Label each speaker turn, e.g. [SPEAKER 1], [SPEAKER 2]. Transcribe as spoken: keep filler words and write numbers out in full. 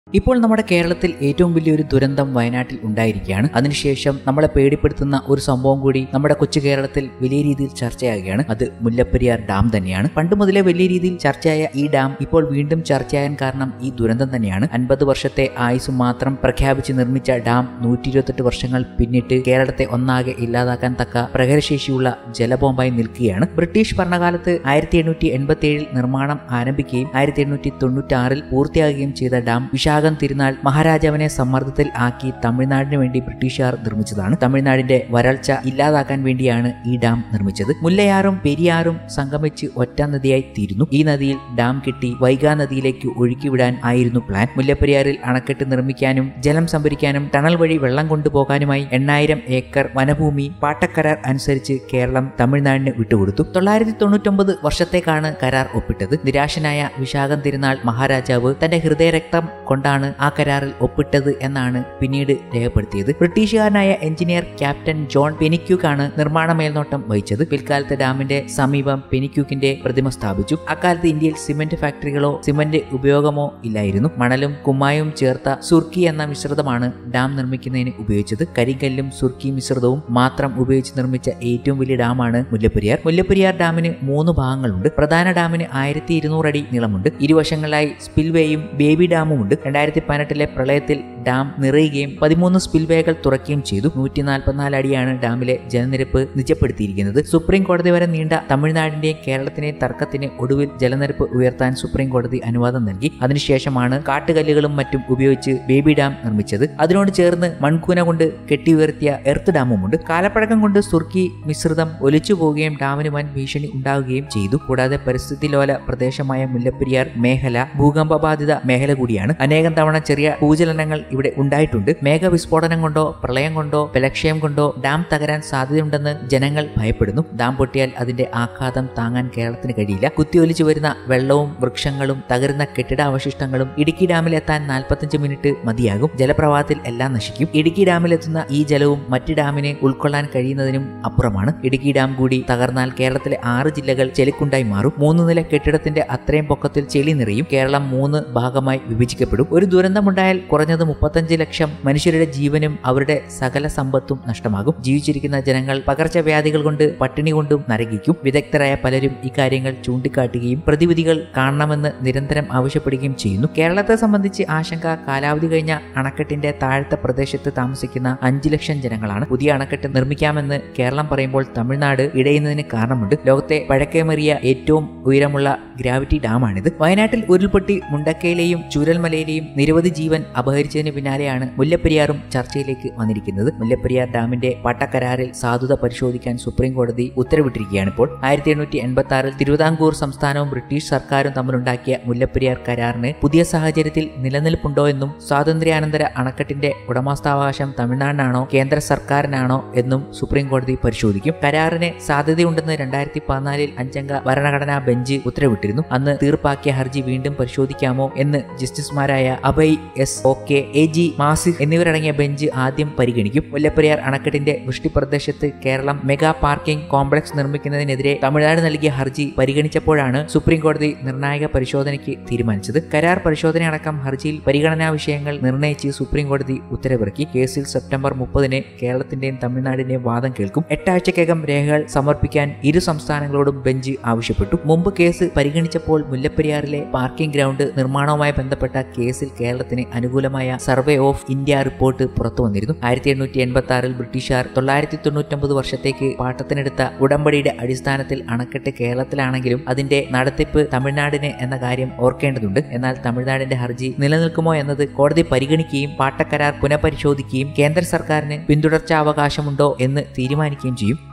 [SPEAKER 1] ഇപ്പോൾ നമ്മുടെ കേരളത്തിൽ ഏറ്റവും വലിയൊരു ദുരന്തം വയനാട്ടിൽ ഉണ്ടായിരിക്കുകയാണ്. അതിനുശേഷം നമ്മളെ പേടിപ്പെടുത്തുന്ന ഒരു സംഭവം കൂടി നമ്മുടെ കൊച്ചു കേരളത്തിൽ വലിയ രീതിയിൽ ചർച്ചയാകുകയാണ്. അത് മുല്ലപ്പെരിയാർ ഡാം തന്നെയാണ്. പണ്ട് മുതലേ വലിയ രീതിയിൽ ചർച്ചയായ ഈ ഡാം ഇപ്പോൾ വീണ്ടും ചർച്ചയാകാൻ കാരണം ഈ ദുരന്തം തന്നെയാണ്. അൻപത് വർഷത്തെ ആയുസ് മാത്രം പ്രഖ്യാപിച്ച് നിർമ്മിച്ച ഡാം നൂറ്റി ഇരുപത്തെട്ട് വർഷങ്ങൾ പിന്നിട്ട് കേരളത്തെ ഒന്നാകെ ഇല്ലാതാക്കാൻ തക്ക പ്രഹരശേഷിയുള്ള ജലബോംബായി നിൽക്കുകയാണ്. ബ്രിട്ടീഷ് ഭരണകാലത്ത് ആയിരത്തി എണ്ണൂറ്റി എൺപത്തി ഏഴിൽ നിർമ്മാണം ആരംഭിക്കുകയും ആയിരത്തി എണ്ണൂറ്റി തൊണ്ണൂറ്റി ആറിൽ പൂർത്തിയാകുകയും ചെയ്ത ഡാം വിശാഖം തിരുനാൾ മഹാരാജാവിനെ സമ്മർദ്ദത്തിൽ ആക്കി തമിഴ്നാടിന് വേണ്ടി ബ്രിട്ടീഷുകാർ നിർമ്മിച്ചതാണ്. തമിഴ്നാടിന്റെ വരൾച്ച ഇല്ലാതാക്കാൻ വേണ്ടിയാണ് ഈ ഡാം നിർമ്മിച്ചത്. മുല്ലയാറും പെരിയാറും സംഗമിച്ച് ഒറ്റ നദിയായി തീരുന്നു. ഈ നദിയിൽ ഡാം കെട്ടി വൈഗാ നദിയിലേക്ക് ഒഴുക്കിവിടാൻ ആയിരുന്നു പ്ലാൻ. മുല്ലപ്പെരിയാറിൽ അണക്കെട്ട് നിർമ്മിക്കാനും ജലം സംഭരിക്കാനും ടണൽ വഴി വെള്ളം കൊണ്ടുപോകാനുമായി എണ്ണായിരം ഏക്കർ വനഭൂമി പാട്ടക്കരാർ അനുസരിച്ച് കേരളം തമിഴ്നാടിന് വിട്ടുകൊടുത്തു. തൊള്ളായിരത്തി തൊണ്ണൂറ്റൊമ്പത് വർഷത്തേക്കാണ് കരാർ ഒപ്പിട്ടത്. നിരാശനായ വിശാഖം തിരുനാൾ മഹാരാജാവ് തന്റെ ഹൃദയരക്തം കൊണ്ടാണ് ആ കരാറിൽ ഒപ്പിട്ടത് എന്നാണ് പിന്നീട് രേഖപ്പെടുത്തിയത്. ബ്രിട്ടീഷുകാരനായ എഞ്ചിനീയർ ക്യാപ്റ്റൻ ജോൺ പെനിക്യൂക്കാണ് നിർമ്മാണ മേൽനോട്ടം വഹിച്ചത്. പിൽക്കാലത്ത് ഡാമിന്റെ സമീപം പെനിക്യൂക്കിന്റെ പ്രതിമ സ്ഥാപിച്ചു. അക്കാലത്ത് ഇന്ത്യയിൽ സിമന്റ് ഫാക്ടറികളോ സിമന്റ് ഉപയോഗമോ ഇല്ലായിരുന്നു. മണലും കുമ്മായവും ചേർത്ത സുർക്കി എന്ന മിശ്രിതമാണ് ഡാം നിർമ്മിക്കുന്നതിന് ഉപയോഗിച്ചത്. കരിങ്കല്ലും സുർക്കി മിശ്രിതവും മാത്രം ഉപയോഗിച്ച് നിർമ്മിച്ച ഏറ്റവും വലിയ ഡാമാണ് മുല്ലപ്പെരിയാർ. മുല്ലപ്പെരിയാർ ഡാമിന് മൂന്ന് ഭാഗങ്ങളുണ്ട്. പ്രധാന ഡാമിന് ആയിരത്തി ഇരുന്നൂറ് അടി നീളമുണ്ട്. ഇരുവശങ്ങളിലായി സ്പിൽവേയും ബേബി ഡാമും ഉണ്ട്. രണ്ടായിരത്തി പതിനെട്ടിലെ പ്രളയത്തിൽ ഡാം നിറയുകയും പതിമൂന്ന് സ്പിൽവേകൾ തുറക്കുകയും ചെയ്തു. നൂറ്റി നാൽപ്പത്തിനാല് അടിയാണ് ഡാമിലെ ജലനിരപ്പ് നിജപ്പെടുത്തിയിരിക്കുന്നത്. സുപ്രീം കോടതി വരെ നീണ്ട തമിഴ്നാടിന്റെയും കേരളത്തിന്റെയും തർക്കത്തിന് ഒടുവിൽ ജലനിരപ്പ് ഉയർത്താൻ സുപ്രീം കോടതി അനുവാദം നൽകി. അതിനുശേഷമാണ് കാട്ടുകല്ലുകളും മറ്റും ഉപയോഗിച്ച് ബേബി ഡാം നിർമ്മിച്ചത്. അതിനോട് ചേർന്ന് മൺകൂന കൊണ്ട് കെട്ടി ഉയർത്തിയ എർത്ത് ഡാമുമുണ്ട്. കാലപ്പഴക്കം കൊണ്ട് സുർക്കി മിശ്രിതം ഒലിച്ചു പോവുകയും ഡാമിന് വൻ ഭീഷണി ഉണ്ടാവുകയും ചെയ്തു. കൂടാതെ പരിസ്ഥിതി ലോല പ്രദേശമായ മുല്ലപ്പെരിയാർ മേഖല ഭൂകമ്പബാധിത മേഖല കൂടിയാണ്. അനേകം തവണ ചെറിയ ഭൂചലനങ്ങൾ ഇവിടെ ഉണ്ടായിട്ടുണ്ട്. മേഘവിസ്ഫോടനം കൊണ്ടോ പ്രളയം കൊണ്ടോ ബലക്ഷയം കൊണ്ടോ ഡാം തകരാൻ സാധ്യതയുണ്ടെന്ന് ജനങ്ങൾ ഭയപ്പെടുന്നു. ഡാം പൊട്ടിയാൽ അതിന്റെ ആഘാതം താങ്ങാൻ കേരളത്തിന് കഴിയില്ല. കുത്തിയൊലിച്ചു വരുന്ന വെള്ളവും വൃക്ഷങ്ങളും തകരുന്ന കെട്ടിടാവശിഷ്ടങ്ങളും ഇടുക്കി ഡാമിലെത്താൻ നാൽപ്പത്തഞ്ച് മിനിറ്റ് മതിയാകും. ജലപ്രവാഹത്തിൽ എല്ലാം നശിക്കും. ഇടുക്കി ഡാമിലെത്തുന്ന ഈ ജലവും മറ്റ് ഡാമിന് ഉൾക്കൊള്ളാൻ കഴിയുന്നതിനും അപ്പുറമാണ്. ഇടുക്കി ഡാം കൂടി തകർന്നാൽ കേരളത്തിലെ ആറ് ജില്ലകൾ ചെളിക്കുണ്ടായി മാറും. മൂന്ന് നില കെട്ടിടത്തിന്റെ അത്രയും പൊക്കത്തിൽ ചെളി നിറയും. കേരളം മൂന്ന് ഭാഗമായി വിഭജിക്കപ്പെടും. ഒരു ദുരന്തമുണ്ടായാൽ കുറഞ്ഞത് മുപ്പത്തഞ്ച് ലക്ഷം മനുഷ്യരുടെ ജീവനും അവരുടെ സകല സമ്പത്തും നഷ്ടമാകും. ജീവിച്ചിരിക്കുന്ന ജനങ്ങൾ പകർച്ചവ്യാധികൾ കൊണ്ട് പട്ടിണി കൊണ്ടും നരകിക്കും. വിദഗ്ധരായ പലരും ഇക്കാര്യങ്ങൾ ചൂണ്ടിക്കാട്ടുകയും പ്രതിവിധികൾ കാണണമെന്ന് നിരന്തരം ആവശ്യപ്പെടുകയും ചെയ്യുന്നു. കേരളത്തെ സംബന്ധിച്ച് ആശങ്ക കാലാവധി കഴിഞ്ഞ അണക്കെട്ടിന്റെ താഴത്തെ പ്രദേശത്ത് താമസിക്കുന്ന അഞ്ചു ലക്ഷം ജനങ്ങളാണ്. പുതിയ അണക്കെട്ട് നിർമ്മിക്കാമെന്ന് കേരളം പറയുമ്പോൾ തമിഴ്നാട് ഇടയുന്നതിന് കാരണമുണ്ട്. ലോകത്തെ പഴക്കമേറിയ ഏറ്റവും ഉയരമുള്ള ഗ്രാവിറ്റി ഡാമാണിത്. വയനാട്ടിൽ ഉരുൾപൊട്ടി മുണ്ടക്കയിലെയും ചൂരൽമലയിലെയും നിരവധി ജീവൻ അപഹരിച്ചതിന് പിന്നാലെയാണ് മുല്ലപ്പെരിയാറും ചർച്ചയിലേക്ക് വന്നിരിക്കുന്നത്. മുല്ലപ്പെരിയാർ ഡാമിന്റെ പട്ടക്കരാറിൽ സാധുത പരിശോധിക്കാൻ സുപ്രീം കോടതി ഉത്തരവിട്ടിരിക്കുകയാണ്. ഇപ്പോൾ ആയിരത്തി എണ്ണൂറ്റി എൺപത്തി ആറിൽ തിരുവിതാംകൂർ സംസ്ഥാനവും ബ്രിട്ടീഷ് സർക്കാരും തമ്മിലുണ്ടാക്കിയ മുല്ലപ്പെരിയാർ കരാറിന് പുതിയ സാഹചര്യത്തിൽ നിലനിൽപ്പുണ്ടോ എന്നും സ്വാതന്ത്ര്യാനന്തര അണക്കെട്ടിന്റെ ഉടമസ്ഥാവകാശം തമിഴ്നാടിനാണോ കേന്ദ്ര സർക്കാരിനാണോ എന്നും സുപ്രീം കോടതി പരിശോധിക്കും. കരാറിന് സാധ്യതയുണ്ടെന്ന് രണ്ടായിരത്തി പതിനാലിൽ അഞ്ചംഗ ഭരണഘടനാ ബെഞ്ച് ഉത്തരവിട്ടിരുന്നു. അന്ന് തീർപ്പാക്കിയ ഹർജി വീണ്ടും പരിശോധിക്കാമോ എന്ന് ജസ്റ്റിസുമാരായ Abhay S Oka, A G Masih എന്നിവരടങ്ങിയ ബെഞ്ച് ആദ്യം പരിഗണിക്കും. മുല്ലപ്പെരിയാർ അണക്കെട്ടിന്റെ വൃഷ്ടിപ്രദേശത്ത് കേരളം മെഗാ പാർക്കിംഗ് കോംപ്ലക്സ് നിർമ്മിക്കുന്നതിനെതിരെ തമിഴ്നാട് നൽകിയ ഹർജി പരിഗണിച്ചപ്പോഴാണ് സുപ്രീം കോടതി നിർണായക പരിശോധനയ്ക്ക് തീരുമാനിച്ചത്. കരാർ പരിശോധനയടക്കം ഹർജിയിൽ പരിഗണനാ വിഷയങ്ങൾ നിർണയിച്ച് സുപ്രീം കോടതി ഉത്തരവിറക്കി. കേസിൽ സെപ്റ്റംബർ മുപ്പതിന് കേരളത്തിന്റെയും തമിഴ്നാടിന്റെയും വാദം കേൾക്കും. എട്ടാഴ്ചക്കകം രേഖകൾ സമർപ്പിക്കാൻ ഇരു സംസ്ഥാനങ്ങളോടും ബെഞ്ച് ആവശ്യപ്പെട്ടു. മുമ്പ് കേസ് പരിഗണിച്ചപ്പോൾ മുല്ലപ്പെരിയാറിലെ പാർക്കിംഗ് ഗ്രൗണ്ട് നിർമ്മാണവുമായി ബന്ധപ്പെട്ട കേസിൽ കേരളത്തിന് അനുകൂലമായ സർവേ ഓഫ് ഇന്ത്യ റിപ്പോർട്ട് പുറത്തു വന്നിരുന്നു. ആയിരത്തി എണ്ണൂറ്റി എൺപത്തി ആറിൽ ബ്രിട്ടീഷുകാർ തൊള്ളായിരത്തി തൊണ്ണൂറ്റൊമ്പത് വർഷത്തേക്ക് പാട്ടത്തിനെടുത്ത ഉടമ്പടിയുടെ അടിസ്ഥാനത്തിൽ അണക്കെട്ട് കേരളത്തിലാണെങ്കിലും അതിന്റെ നടത്തിപ്പ് തമിഴ്നാടിന് എന്ന കാര്യം ഓർക്കേണ്ടതുണ്ട്. എന്നാൽ തമിഴ്നാടിന്റെ ഹർജി നിലനിൽക്കുമോ എന്നത് കോടതി പരിഗണിക്കുകയും പാട്ടക്കരാർ പുനഃപരിശോധിക്കുകയും കേന്ദ്ര സർക്കാരിന് പിന്തുടർച്ചാവകാശമുണ്ടോ എന്ന് തീരുമാനിക്കുകയും ചെയ്യും.